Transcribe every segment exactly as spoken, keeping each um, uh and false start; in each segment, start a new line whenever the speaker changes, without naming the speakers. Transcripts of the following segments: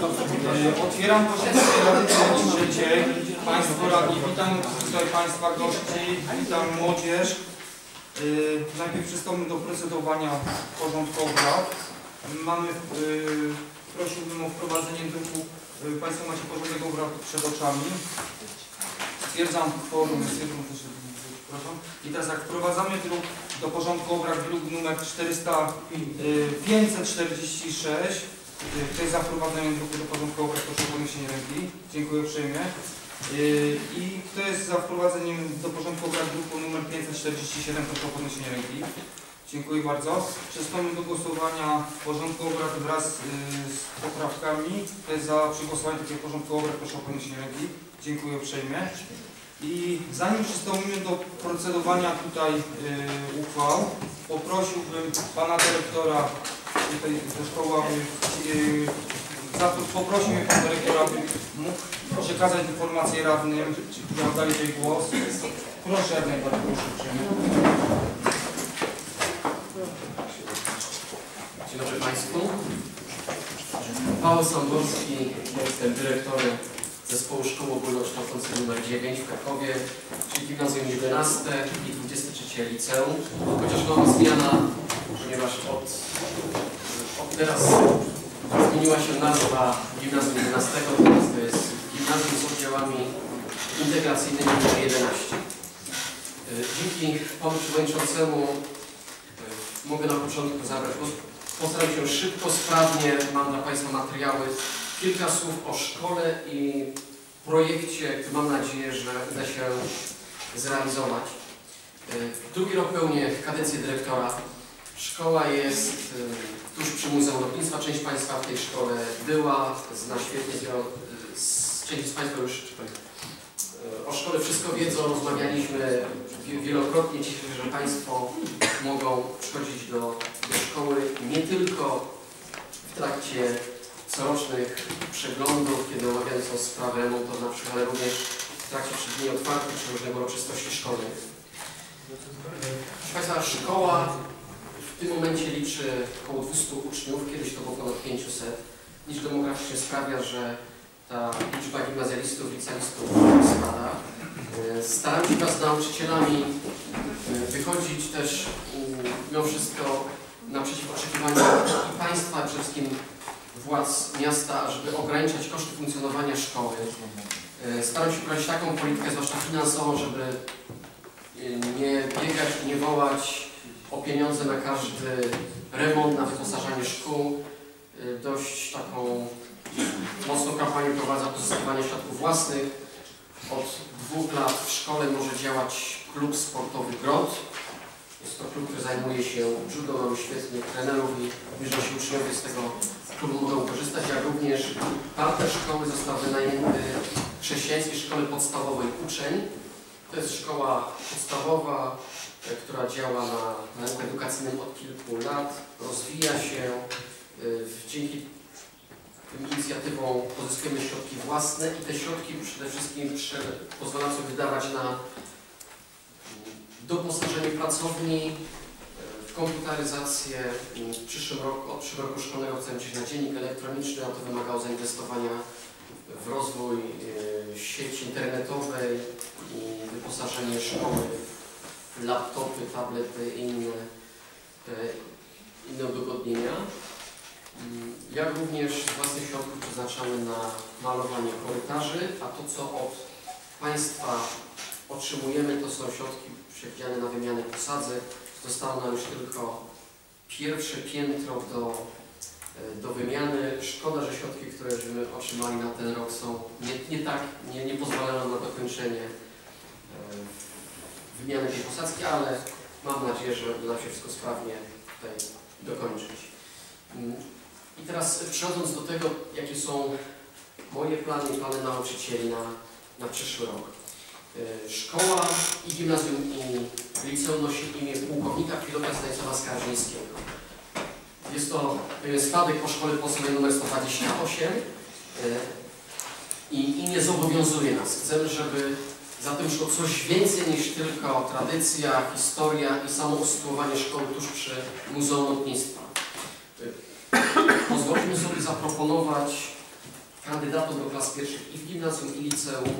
Otwieram posiedzenie Rady Trzeciej. Państwo radni, witam tutaj Państwa gości, witam młodzież. Najpierw przystąpimy do procedowania porządku obrad. Mamy, prosiłbym o wprowadzenie druku. Państwo macie porządek obrad przed oczami. Stwierdzam kworum. Przepraszam. I teraz jak wprowadzamy druk do porządku obrad, druk numer pięćset czterdzieści sześć. Kto jest za wprowadzeniem druku do porządku obrad, proszę o podniesienie ręki. Dziękuję uprzejmie. I kto jest za wprowadzeniem do porządku obrad druku numer pięćset czterdzieści siedem, proszę o podniesienie ręki. Dziękuję bardzo. Przystąpimy do głosowania porządku obrad wraz z poprawkami. Kto jest za przegłosowaniem takiego porządku obrad, proszę o podniesienie ręki. Dziękuję uprzejmie. I zanim przystąpimy do procedowania tutaj yy, uchwał, poprosiłbym pana dyrektora tutaj ze szkoły, aby yy, za to poprosił mnie pan dyrektor, aby mógł przekazać informację radnym, którzy oddali tutaj głos. Proszę, jak najbardziej proszę uprzejmie.
Dzień dobry Państwu. Paweł Sandowski, jestem dyrektorem Zespołu Szkoły Ogólnokształcącej numer dziewięć w Krakowie, czyli Gimnazjum jedenaste i dwudzieste trzecie Liceum. Chociaż nowa zmiana, ponieważ od, od teraz zmieniła się nazwa Gimnazjum jedenastego, teraz to jest Gimnazjum z oddziałami integracyjnymi numer jedenaście. Dzięki Panu Przewodniczącemu mogę na początku zabrać, postaram się szybko, sprawnie, mam dla Państwa materiały. Kilka słów o szkole i projekcie, który mam nadzieję, że uda się zrealizować. Drugi rok pełnię kadencję dyrektora. Szkoła jest tuż przy Muzeum Lotnictwa. Część Państwa w tej szkole była, zna świetnie, część z Państwa już o szkole wszystko wiedzą, rozmawialiśmy wielokrotnie. Cieszę się, że Państwo mogą przychodzić do, do szkoły nie tylko w trakcie corocznych przeglądów, kiedy omawiane są sprawy remontów na przykład, ale również w trakcie dni otwartych czy różnego uroczystości szkolnych. Proszę Państwa, szkoła w tym momencie liczy około dwustu uczniów, kiedyś to było ponad pięćset. Liczba demograficzna sprawia, że ta liczba gimnazjalistów, licealistów spada. Staram się wraz z nauczycielami wychodzić też mimo wszystko naprzeciw oczekiwaniom i Państwa, przede wszystkim władz miasta, żeby ograniczać koszty funkcjonowania szkoły. Staram się prowadzić taką politykę, zwłaszcza finansową, żeby nie biegać i nie wołać o pieniądze na każdy remont, na wyposażanie szkół. Dość taką mocną kampanię prowadzę pozyskiwanie środków własnych. Od dwóch lat w szkole może działać klub sportowy Grot. Jest to klub, który zajmuje się judo, mamy świetnych trenerów i myślę, że uczniowie z tego klubu mogą korzystać, jak również partner szkoły został wynajęty Chrześcijańskiej Szkole Podstawowej Uczeń. To jest szkoła podstawowa, która działa na, na rynku edukacyjnym od kilku lat, rozwija się. Dzięki tym inicjatywom pozyskujemy środki własne i te środki przede wszystkim pozwalają sobie wydawać na doposażenie pracowni, w komputeryzację. W przyszłym roku, od przyszłego roku szkolnego chcemy przejść na dziennik elektroniczny, a to wymagało zainwestowania w rozwój sieci internetowej i wyposażenie szkoły w laptopy, tablety i inne, inne udogodnienia. Jak również z własnych środków przeznaczamy na malowanie korytarzy, a to co od Państwa otrzymujemy, to są środki przewidziane na wymianę posadzek. Zostało nam już tylko pierwsze piętro do, do wymiany. Szkoda, że środki, które żeśmy otrzymali na ten rok są nie, nie tak, nie, nie pozwalają na dokończenie wymiany tej posadzki, ale mam nadzieję, że uda się wszystko sprawnie tutaj dokończyć. I teraz przechodząc do tego, jakie są moje plany i plany nauczycieli na, na przyszły rok. Szkoła i gimnazjum i liceum nosi imię pułkownika pilota Stanisława Skarżyńskiego. Jest to pewien spadek po szkole podstawowej nr sto dwadzieścia osiem i, i nie zobowiązuje nas. Chcemy, żeby za tym szło coś więcej niż tylko tradycja, historia i samo usytuowanie szkoły tuż przy Muzeum Lotnictwa. Pozwólmy sobie zaproponować kandydatom do klas pierwszych i w gimnazjum, i liceum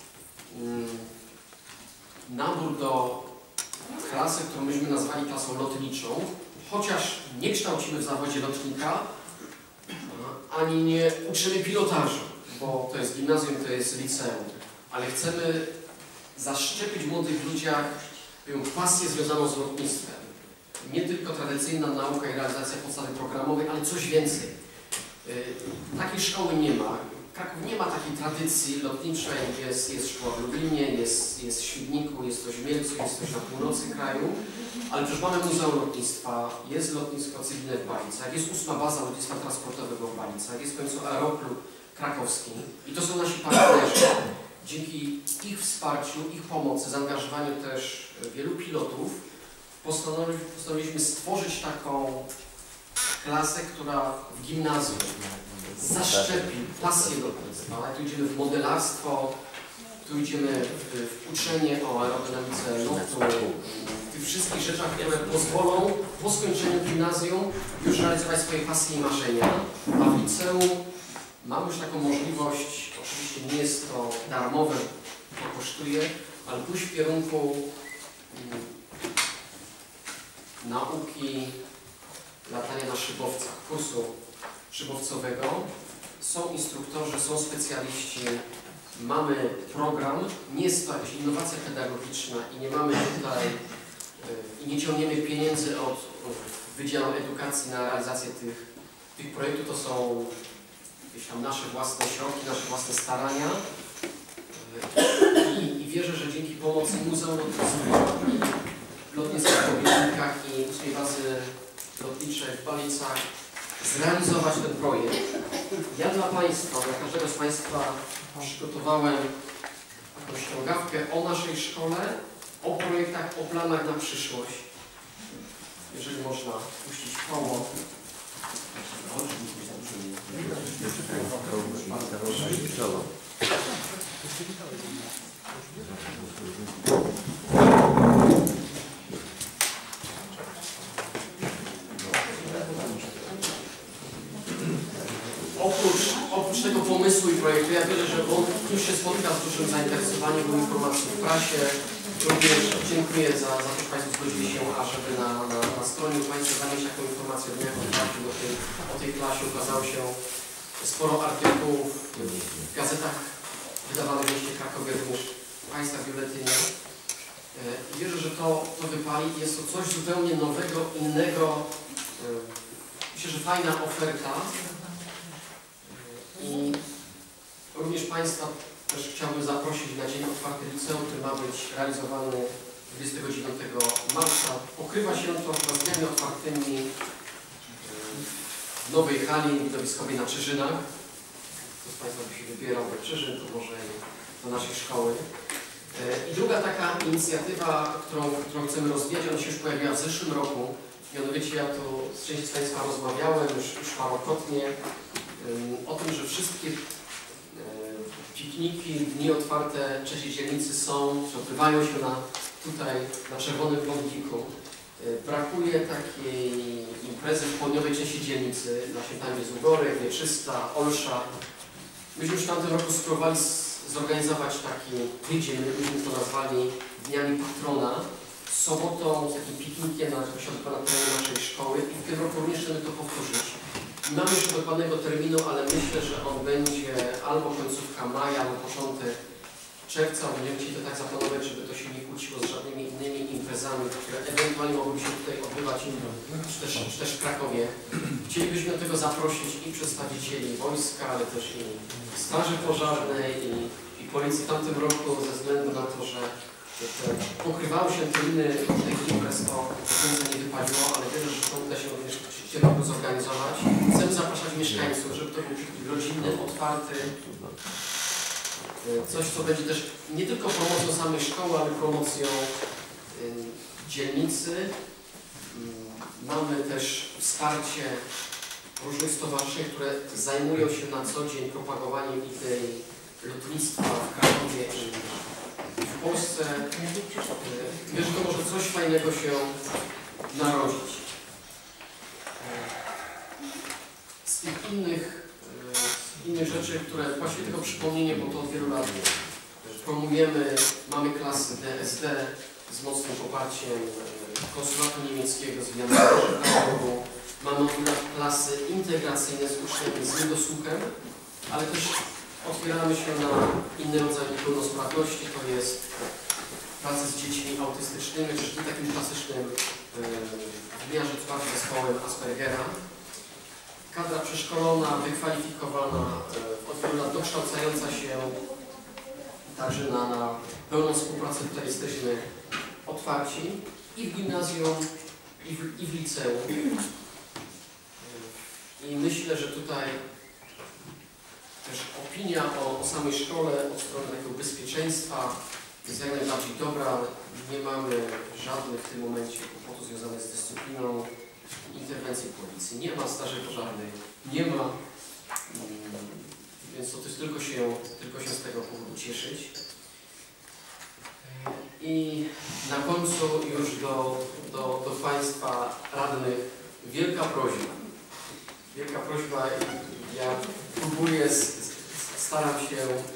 nabór do klasy, którą myśmy nazwali klasą lotniczą, chociaż nie kształcimy w zawodzie lotnika, ani nie uczymy pilotażu, bo to jest gimnazjum, to jest liceum, ale chcemy zaszczepić w młodych ludziach pasję związaną z lotnictwem. Nie tylko tradycyjna nauka i realizacja podstawy programowej, ale coś więcej. Takiej szkoły nie ma. Kraków nie ma takiej tradycji lotniczej. Jest, jest szkoła w Lublinie, jest, jest w Świdniku, jest coś w Mielcu, jest coś na północy kraju, ale przecież mamy Muzeum Lotnictwa, jest lotnisko cywilne w Balicach, jest ósma baza lotnictwa transportowego w Balicach, jest w końcu aeroklub krakowski i to są nasi partnerzy. Dzięki ich wsparciu, ich pomocy, zaangażowaniu też wielu pilotów postanowi, postanowiliśmy stworzyć taką klasę, która w gimnazjum zaszczepi pasję lotnictwa. Tu idziemy w modelarstwo, tu idziemy w, w uczenie o aerodynamice lotu, w tych wszystkich rzeczach, które pozwolą po skończeniu gimnazjum już realizować swoje pasje i marzenia, a w liceum mamy już taką możliwość, oczywiście nie jest to darmowe, to kosztuje, ale pójść w kierunku um, nauki latania na szybowcach, kursu szybowcowego. Są instruktorzy, są specjaliści, mamy program, nie jest to jakaś innowacja pedagogiczna i nie mamy tutaj i nie ciągniemy pieniędzy od Wydziału Edukacji na realizację tych, tych projektów. To są gdzieś tam nasze własne środki, nasze własne starania i, i wierzę, że dzięki pomocy Muzeum Lotnictwa i Lotnictwa w Kobielinkach i ósmej bazy lotniczej w Balicach zrealizować ten projekt. Ja dla Państwa, dla każdego z Państwa przygotowałem taką ściągawkę o naszej szkole, o projektach, o planach na przyszłość. Jeżeli można puścić koło. Oprócz, oprócz tego pomysłu i projektu, ja wierzę, że on już się spotyka z dużym zainteresowaniem, były informacje w prasie. Również dziękuję za, za to, że Państwo zgodzili się, ażeby na, na, na stronie Państwa zamieścić taką informację o dniach otwartych o tej, o tej klasie. Ukazało się sporo artykułów w gazetach wydawanych w mieście Krakowie, również w Państwa biuletynie. I wierzę, że to, to wypali. Jest to coś zupełnie nowego, innego. Myślę, że fajna oferta. I również Państwa też chciałbym zaprosić na Dzień Otwarty Liceum, który ma być realizowany dwudziestego dziewiątego marca. Pokrywa się to chyba z dniami otwartymi w nowej hali widowiskowej na Czyżynach. Kto z Państwa by się wybierał do Czyżyn, to może do naszej szkoły. I druga taka inicjatywa, którą, którą chcemy rozwijać, ona się już pojawiła w zeszłym roku. Mianowicie ja tu z częścią z Państwa rozmawiałem już, już parokrotnie o tym, że wszystkie pikniki, dni otwarte trzeciej dzielnicy są, że odbywają się na, tutaj na czerwonym plątniku. Brakuje takiej imprezy w południowej części dzielnicy, właśnie tam jest Ugorek, Wieczysta, Olsza. Myśmy już w tamtym roku spróbowali zorganizować taki tydzień, myśmy to nazwali Dniami Patrona, z sobotą, z takim piknikiem na odbywa na terenie naszej szkoły i w tym roku również chcemy to powtórzyć. Nie mamy jeszcze dokładnego terminu, ale myślę, że on będzie albo końcówka maja, albo początek czerwca. Będziemy chcieli to tak zaplanować, żeby to się nie kłóciło z żadnymi innymi imprezami, które ewentualnie mogłyby się tutaj odbywać, czy też, czy też w Krakowie. Chcielibyśmy do tego zaprosić i przedstawicieli wojska, ale też i straży pożarnej i, i policji. W tamtym roku ze względu na to, że pokrywały się terminy tych imprez, to do końca nie wypaliło, ale wierzę, że to uda się również w tym roku zorganizować. Chcemy zapraszać mieszkańców, żeby to był taki rodzinny, otwarty, coś, co będzie też nie tylko promocją samej szkoły, ale promocją y, dzielnicy. Y, mamy też wsparcie różnych stowarzyszeń, które zajmują się na co dzień propagowaniem idei lotnictwa w Krakowie i w Polsce. Y, wierzę, że to może coś fajnego się narodzić. Z tych innych innych rzeczy, które właściwie tylko przypomnienie, bo to od wielu lat promujemy. Mamy klasy D S D z mocnym poparciem konsulatu niemieckiego, z Wianą. Mamy klasy integracyjne z uczniami z niedosłuchem, ale też otwieramy się na inny rodzaj niepełnosprawności, to jest praca z dziećmi autystycznymi, czy takim klasycznym wymiarze twarzy zespołem Aspergera. Kadra przeszkolona, wykwalifikowana, od wielu lat dokształcająca się także na, na pełną współpracę. Tutaj jesteśmy otwarci i w gimnazjum, i w, i w liceum. I myślę, że tutaj też opinia o, o samej szkole od strony takiego bezpieczeństwa jest jak najbardziej dobra. Nie mamy żadnych w tym momencie kłopotów związanych z dyscypliną, interwencji policji. Nie ma straży pożarnej, nie ma. Więc to też tylko się, tylko się z tego powodu cieszyć. I na końcu już do, do, do Państwa radnych wielka prośba. Wielka prośba, ja próbuję, staram się,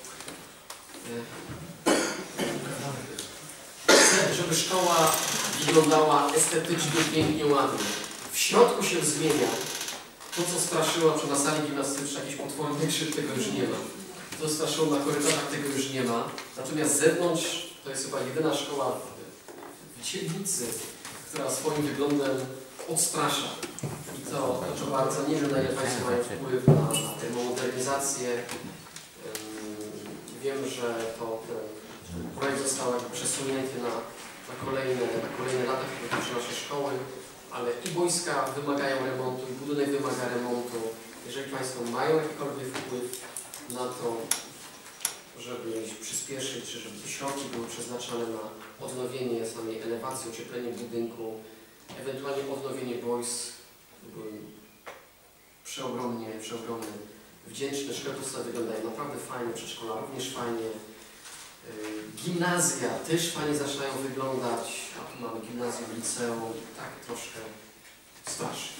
chcę, żeby szkoła wyglądała estetycznie, pięknie, ładnie. W środku się zmienia. To, co straszyło, że na sali gimnastycznej jakiś potworny krzyk, tego już nie ma. To, co straszyło na korytarzach, tego już nie ma. Natomiast z zewnątrz to jest chyba jedyna szkoła w dzielnicy, która swoim wyglądem odstrasza. I to, to, to bardzo, nie wiem, na ile Państwo mają wpływ na, na tę modernizację. Wiem, że to ten projekt został przesunięty na, na, kolejne, na kolejne lata, które dotyczy naszej szkoły, ale i boiska wymagają remontu, i budynek wymaga remontu. Jeżeli Państwo mają jakikolwiek wpływ na to, żeby przyspieszyć, czy żeby środki były przeznaczone na odnowienie samej elewacji, ocieplenie budynku, ewentualnie odnowienie boisk, byłem przeogromnie, przeogromnie wdzięczny. Szkoły wyglądają naprawdę fajnie, przedszkola również fajnie. Gimnazja też fajnie zaczynają wyglądać, a tu mamy gimnazjum, liceum, tak troszkę straszy.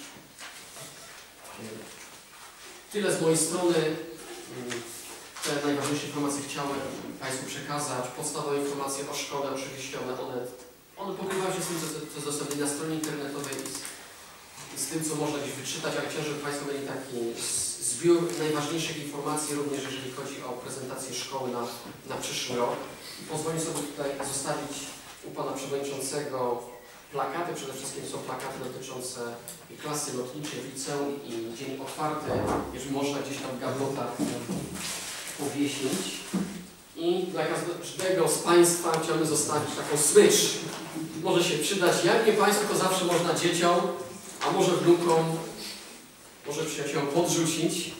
Tyle z mojej strony. Te najważniejsze informacje chciałem Państwu przekazać. Podstawowe informacje o szkole, oczywiście one, one, one pokrywają się z tym, co, co jest dostępne na stronie internetowej i z, i z tym, co można gdzieś wyczytać, ale chciałem, żeby Państwo mieli taki zbiór najważniejszych informacji, również jeżeli chodzi o prezentację szkoły na, na przyszły rok. I pozwolę sobie tutaj zostawić u Pana Przewodniczącego plakaty, przede wszystkim są plakaty dotyczące klasy lotniczej w liceum i dzień otwarty, jeżeli można gdzieś tam w gablotach powiesić. I dla każdego z Państwa chciałbym zostawić taką smycz. Może się przydać, jak nie Państwu, to zawsze można dzieciom, a może wnukom, może przyjaciołom podrzucić.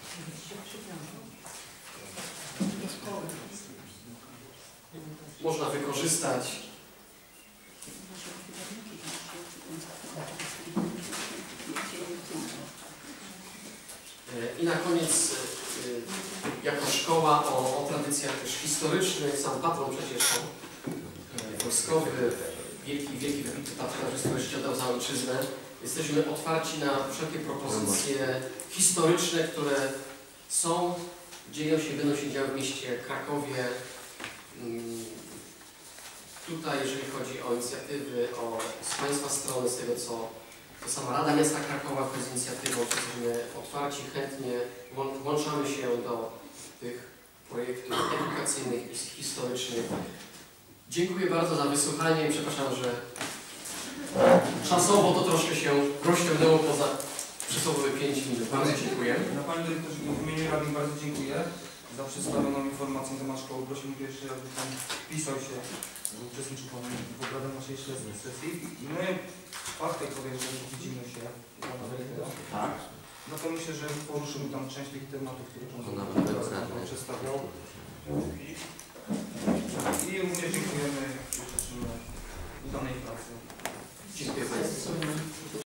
Można wykorzystać. I na koniec, jako szkoła o, o tradycjach też historycznych, sam patron przecież wojskowy, wielki, wielki wybitny patriarzysta, który życie oddał za ojczyznę. Jesteśmy otwarci na wszelkie propozycje historyczne, które są, dzieją się, będą się działy w mieście Krakowie. Tutaj, jeżeli chodzi o inicjatywy o, z Państwa strony, z tego co to sama Rada Miasta Krakowa wchodzi z inicjatywą, jesteśmy otwarci, chętnie włączamy się do tych projektów edukacyjnych i historycznych. Dziękuję bardzo za wysłuchanie. Przepraszam, że czasowo to troszkę się rozciągnęło poza przysłowiowe pięć minut. Bardzo dziękuję.
No, Panie Dyrektorze, w imieniu Rady bardzo dziękuję za przedstawioną informację na temat szkoły. Prosimy jeszcze, aby Pan wpisał się, uczestniczył Pan w obradach naszej sesji. I my w czwartek, jeżeli widzimy się,
Tak.
no to myślę, że poruszymy tam część tych tematów, które Pan przedstawiał. I również dziękujemy i życzymy udanej pracy.
Dziękuję Państwu.